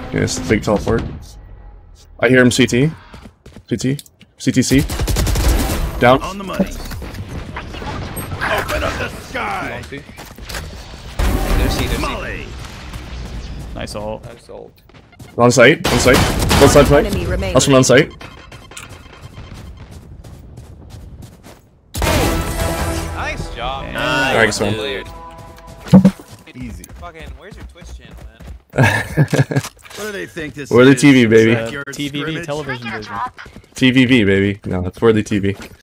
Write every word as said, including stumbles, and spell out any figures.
Yes, big teleport. I hear him C T. C T. C T C. Down. On the money. Open up the sky. There's C, there's Molly. Nice ult. Nice ult. On site. On site. Both sides right. Enemy remaining. Last one on site. Nice job. Nice one. Easy. Fucking, where's your Twitch channel, man? What do they think this We're the is? T V, baby. Uh, Backyard T V B scrimmage? television vision. T V B, baby. No, it's worthy T V.